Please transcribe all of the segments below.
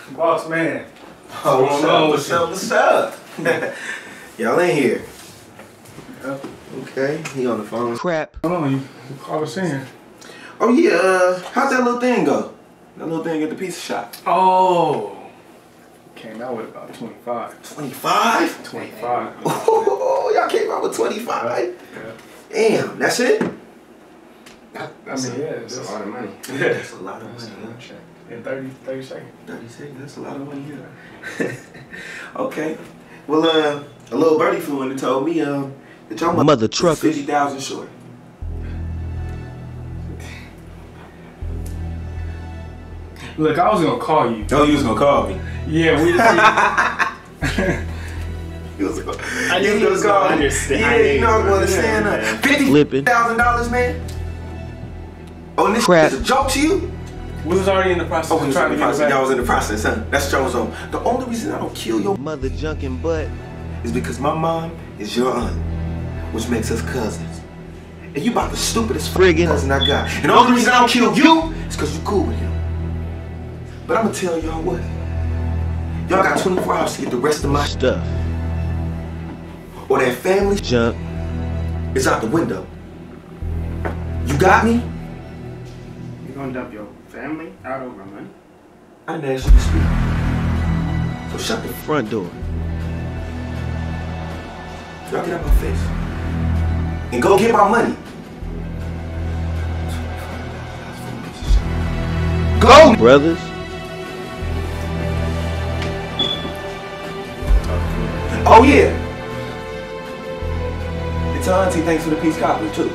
Boss man. Oh, what's up? Y'all in here. Yep. Okay, he on the phone. Crap. Hold on, you call us in. Oh yeah, how'd that little thing go? That little thing at the pizza shop. Oh. Came out with about 25. 25? 25. Oh, y'all came out with 25? Yeah. Damn, that's it? I mean, yeah, That's a lot of money. Yeah, that's a lot of money, huh? In 30 seconds. 30 seconds, that's a lot of money here. Okay. Well, a little birdie flew in and told me, that your Mother truckers. 50,000 short. Look, I was gonna call you. Oh, you was gonna call me? Yeah, we just You was gonna, I knew you was gonna understand. Yeah, you know I was gonna understand that. $50,000, man? Oh, and this Crap. is a joke to you? we was already in the process Oh, of trying to get it y'all back. was in the process, huh? That's what y'all was on. The only reason I don't kill your Mother junkin' butt. is because my mom is your aunt, which makes us cousins. And you about the stupidest Friggin' cousin I got. And the only reason I don't kill you is because you cool with him. But I'm gonna tell y'all what. Y'all got 24 hours to get the rest of my Stuff. or that family Junk. is out the window. You got me? You gonna dump your family out over money? I didn't ask you to speak. So shut the Front door. Y'all get out my face. And go get my money. Go! Brothers. Oh yeah. And tell Auntie thanks for the peace cobbler too.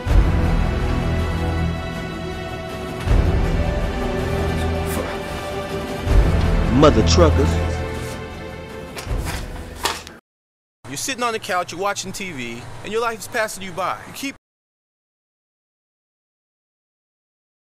Mother truckers. You're sitting on the couch, you're watching TV, and your life is passing you by. You keep